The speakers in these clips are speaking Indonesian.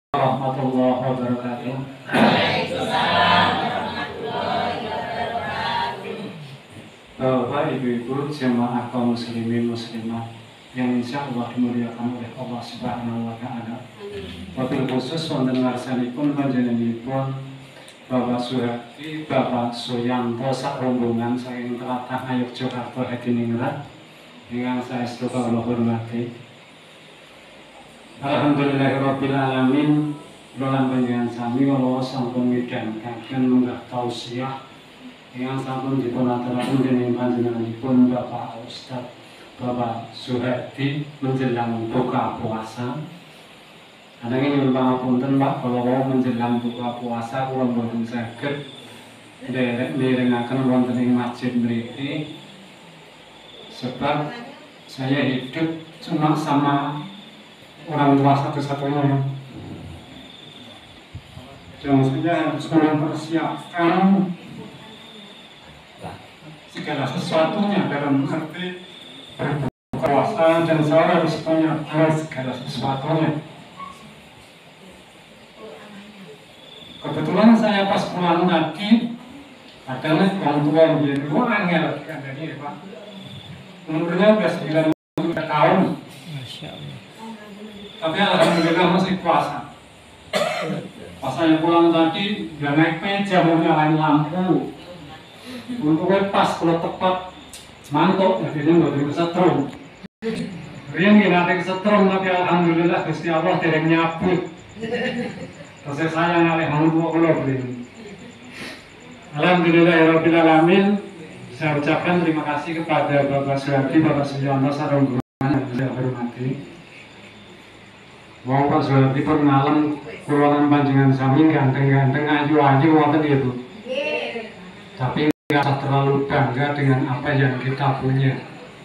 warahmatullahi wabarakatuh. Waalaikumsalam warahmatullahi wabarakatuh. Bapak, ibu-ibu, jemaah kaum muslimin muslimah yang insya Allah dimuliakan oleh Allah Subhanahu wa Ta'ala. Wabil khusus wonten ngarsanipun panjenenganipun Bapak Suhardi, Bapak Suyanto sak rombongan saking tlatah Ngayogyakarta Hadiningrat ingkang saestu kawula hormati. Alhamdulillahirabbil alamin. Kula panjenengan sami kula sampun midhangetaken munggah tausiah ingkang sampun dipunaturaken dening panjenenganipun Bapak Ustaz Bapak Suhardi menjelang buka puasa. Ananging nyuwun pangapunten Pak, kula menjelang buka puasa kula mboten saged nderek mirengaken wonten ing masjid mriki sebab saya hidup cuma sama orang tua satu-satunya. Jangan saja harus mempersiapkan segala sesuatunya dalam arti berbuka puasa, dan saya harus menyiapkan segala sesuatunya. Kebetulan saya pas pulang tadi adalah orang tua yang dulu angel kan dari Pak. Umurnya sudah 93 tahun. Masya Allah. Tapi alhamdulillah masih puasa. Pas saya pulang tadi, dia naik meja mau nyalain lampu. Untungnya pas kalau tepat mantuk, jadinya nggak kesetrum. Rian nggak kesetrum, tapi alhamdulillah Gusti Allah tidak nyabut. Terus saya ngalih lampu kalau beli. Alhamdulillahirabbil alamin. Saya ucapkan terima kasih kepada Bapak Suhardi, Bapak Suyanto sareng yang saya hormati. Wong Pak Suhardi pun ngalem kurulan panjenengan sami ganteng-ganteng ayu-ayu wonten ya Bu. Tapi nggak terlalu bangga dengan apa yang kita punya.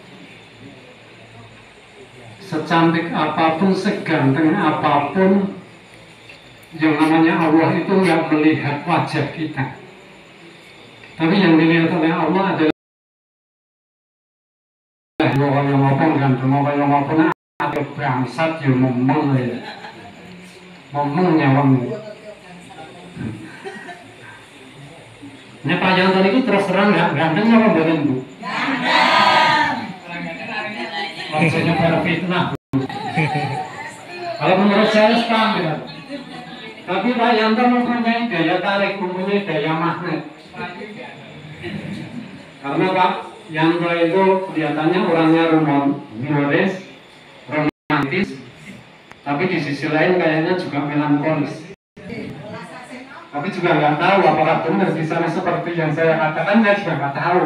Secantik apapun, seganteng apapun, yang namanya Allah itu nggak melihat wajah kita. Tapi yang dilihat oleh Allah adalah bahwa yang maupun ganteng, yang maupun ada bangsat yang ngomong ya, ngomongnya wangi. Ini Pak Yanto itu terus terang nggak ganteng apa bukan Bu? Ganteng. Maksudnya pada fitnah Bu. Kalau menurut saya standar. Tapi Pak Yanto mempunyai daya tarik, mempunyai daya magnet. Karena Pak Yanto itu kelihatannya orangnya humoris, romantis, tapi di sisi lain kayaknya juga melankolis. Tapi juga nggak tahu apakah benar di sana seperti yang saya katakan, saya juga nggak tahu.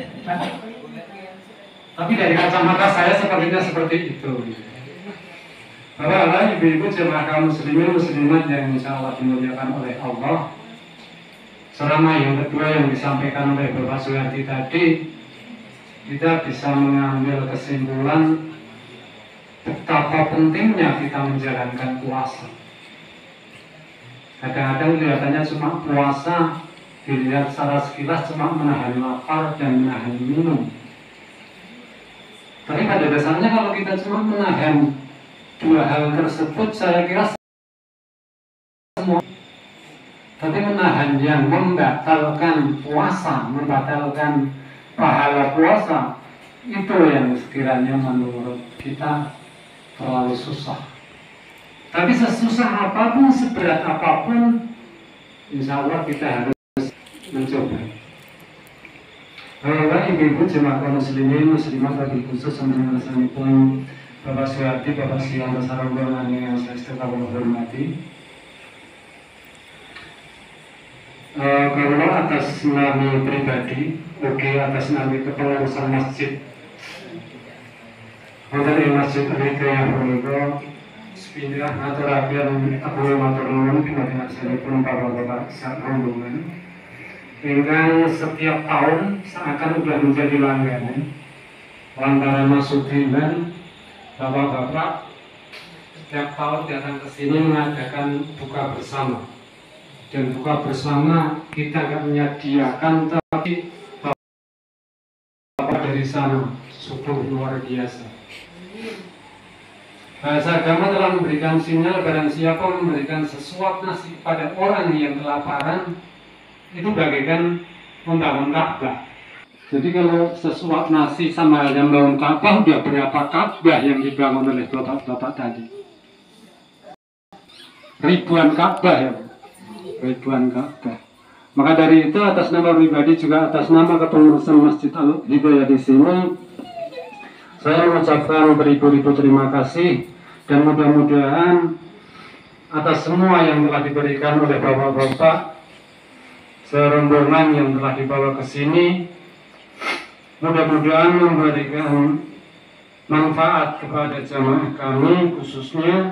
Tapi dari kacamata saya sepertinya seperti itu. Bapak-bapak, ibu-ibu, jemaah kaum muslimin muslimat yang insya Allah dimuliakan oleh Allah. Selama yang kedua yang disampaikan oleh Bapak Suhardi tadi, kita bisa mengambil kesimpulan betapa pentingnya kita menjalankan puasa. Kadang-kadang kelihatannya cuma puasa, dilihat secara sekilas cuma menahan lapar dan menahan minum. Tapi pada dasarnya kalau kita cuma menahan dua hal tersebut, saya kira semua. Tapi menahan yang membatalkan puasa, membatalkan pahala puasa, itu yang sekiranya menurut kita terlalu susah. Tapi sesusah apapun, seberat apapun, insya Allah kita harus mencoba. Bapak, ibu-ibu, jemaah kaum muslimin muslimat wabil khusus pun Bapak Suhardi, Bapak Suyanto sareng yang saya kawula hormati. Kalau atas nama pribadi, atas nama kepengurusan masjid, wonten ing Masjid Al-Hidayah punika sepindah aturaken Abu matur nuwun pinangan sanipun Bapak-bapak sak rombongan ingkang setiap tahun seakan sudah menjadi langganan lantaran masuk bulan Bapak-bapak setiap tahun datang ke sini mengadakan buka bersama. Dan buka bersama kita nggak menyediakan, tapi Bapak dari sana sungguh luar biasa. Bahasa agama telah memberikan sinyal barang siapa memberikan sesuap nasi pada orang yang kelaparan, itu bagaikan membangun Ka'bah. Jadi kalau sesuap nasi sama halnya membangun Ka'bah, udah berapa Ka'bah yang dibangun oleh bapak-bapak tadi? Ribuan Ka'bah ya, ribuan Ka'bah. Maka dari itu atas nama pribadi juga atas nama kepengurusan Masjid Al-Hidayah di sini, saya mengucapkan beribu-ribu terima kasih dan mudah-mudahan atas semua yang telah diberikan oleh bapak-bapak serombongan yang telah dibawa ke sini, mudah-mudahan memberikan manfaat kepada jamaah kami khususnya,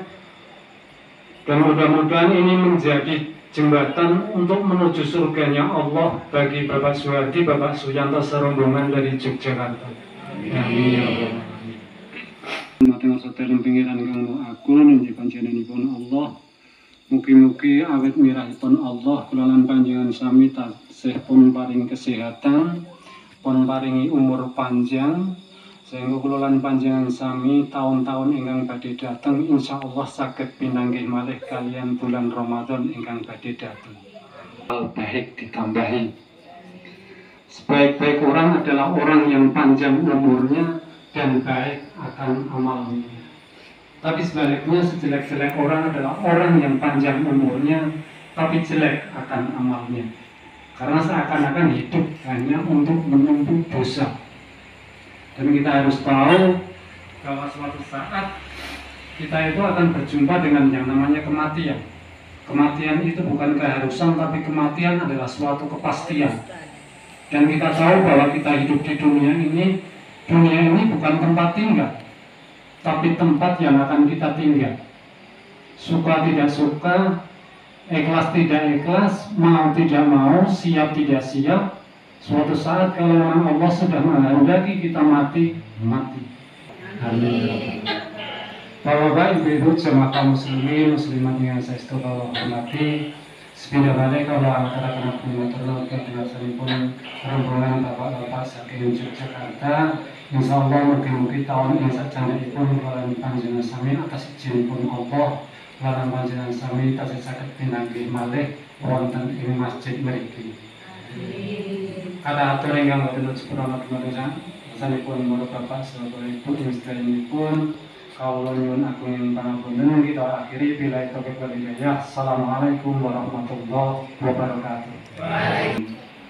dan mudah-mudahan ini menjadi jembatan untuk menuju surganya Allah bagi Bapak Suhardi, Bapak Suyanto serombongan dari Yogyakarta. Amin ya Allah. Mateng sedherek pengiran kanggo aku niki panjenenganipun Allah. Mugi-mugi awet mirahipun Allah kula lan panjenengan sami tansah pun paring kesehatan, pun paringi umur panjang, sehingga kula lan panjenengan sami tahun-tahun ingkang badhe dateng insyaallah saged pinanggih malih kalian bulan Ramadan ingkang badhe dateng. Baik ditambahi. Sebaik-baik orang adalah orang yang panjang umurnya dan baik akan amalnya. Tapi sebaliknya sejelek-jelek orang adalah orang yang panjang umurnya tapi jelek akan amalnya. Karena seakan-akan hidup hanya untuk menumpuk dosa. Dan kita harus tahu bahwa suatu saat kita itu akan berjumpa dengan yang namanya kematian. Kematian itu bukan keharusan, tapi kematian adalah suatu kepastian. Dan kita tahu bahwa kita hidup di dunia ini bukan tempat tinggal, tapi tempat yang akan kita tinggal. Suka tidak suka, ikhlas tidak ikhlas, mau tidak mau, siap tidak siap, suatu saat kalau memang Allah sudah menghendaki kita mati, mati. Amin. Bapak-bapak, ibu-ibu, jemaah kaum muslimin, muslimat yang saya Allah hormati, sepindah balik kalau antara kena terlalu kebiasaanipun rombongan bapak-bapak saking Yogyakarta. Insya Allah mungkin tahun yang sajanipun kalian panjenengan sami atas izinipun Allah, kalian panjenengan sami tasih saged pinanggih malih wonten ing masjid mriki. Kata atur ingkang boten sepurana dumateng sanesipun para bapak saha ibu ing sedherekipun kawula nyuwun agung pangapunten kita akhiri bila taufiq wal hidayah. Assalamualaikum warahmatullahi wabarakatuh.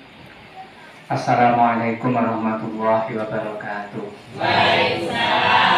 Assalamualaikum warahmatullahi wabarakatuh. Waalaikumsalam.